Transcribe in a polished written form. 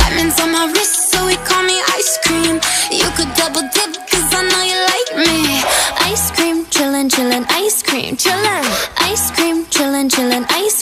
Diamonds on my wrist, so he call me ice cream. You could double dip, cause I know you like me. Ice cream, chillin', chillin', ice cream, chillin'. Ice cream, chillin', chillin', ice